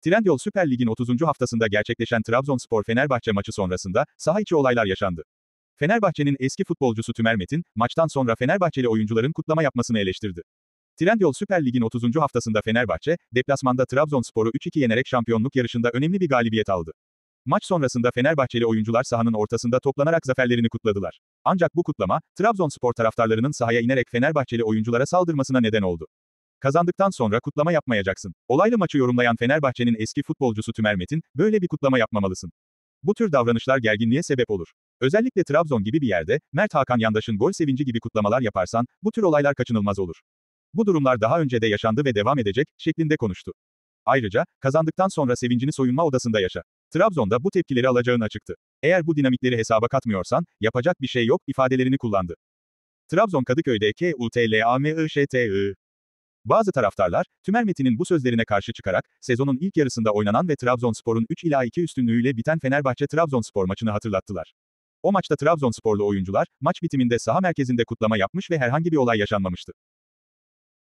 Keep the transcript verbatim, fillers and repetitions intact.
Trendyol Süper Lig'in otuzuncu haftasında gerçekleşen Trabzonspor-Fenerbahçe maçı sonrasında saha içi olaylar yaşandı. Fenerbahçe'nin eski futbolcusu Tümer Metin, maçtan sonra Fenerbahçeli oyuncuların kutlama yapmasını eleştirdi. Trendyol Süper Lig'in otuzuncu haftasında Fenerbahçe, deplasmanda Trabzonspor'u üç iki yenerek şampiyonluk yarışında önemli bir galibiyet aldı. Maç sonrasında Fenerbahçeli oyuncular sahanın ortasında toplanarak zaferlerini kutladılar. Ancak bu kutlama, Trabzonspor taraftarlarının sahaya inerek Fenerbahçeli oyunculara saldırmasına neden oldu. Kazandıktan sonra kutlama yapmayacaksın. Olaylı maçı yorumlayan Fenerbahçe'nin eski futbolcusu Tümer Metin, böyle bir kutlama yapmamalısın. Bu tür davranışlar gerginliğe sebep olur. Özellikle Trabzon gibi bir yerde, Mert Hakan Yandaş'ın gol sevinci gibi kutlamalar yaparsan, bu tür olaylar kaçınılmaz olur. Bu durumlar daha önce de yaşandı ve devam edecek, şeklinde konuştu. Ayrıca, kazandıktan sonra sevincini soyunma odasında yaşa. Trabzon'da bu tepkileri alacağını açıktı. Eğer bu dinamikleri hesaba katmıyorsan, yapacak bir şey yok, ifadelerini kullandı. Trabzon Kadıköy'de K U T L A M I Ş T I Bazı taraftarlar, Tümer Metin'in bu sözlerine karşı çıkarak, sezonun ilk yarısında oynanan ve Trabzonspor'un üç iki üstünlüğüyle biten Fenerbahçe-Trabzonspor maçını hatırlattılar. O maçta Trabzonsporlu oyuncular, maç bitiminde saha merkezinde kutlama yapmış ve herhangi bir olay yaşanmamıştı.